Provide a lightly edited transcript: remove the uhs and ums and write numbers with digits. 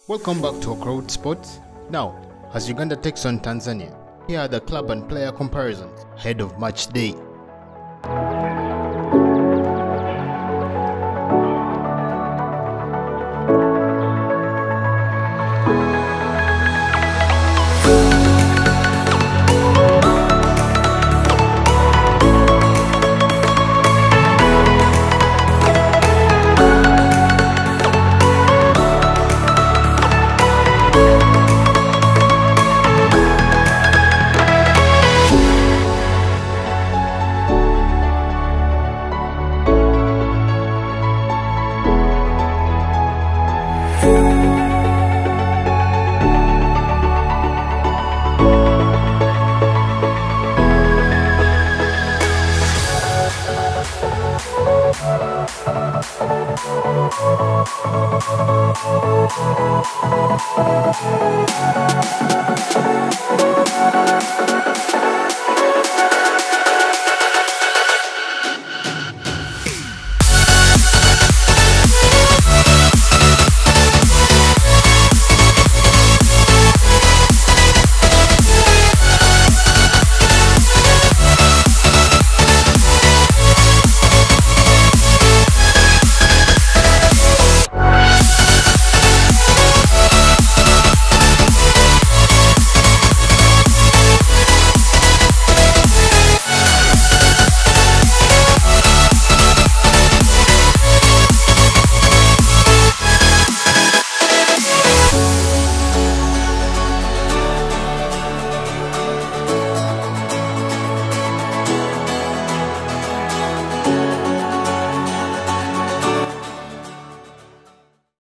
Welcome back to Crowd Sports. Now, as Uganda takes on Tanzania, here are the club and player comparisons ahead of match day.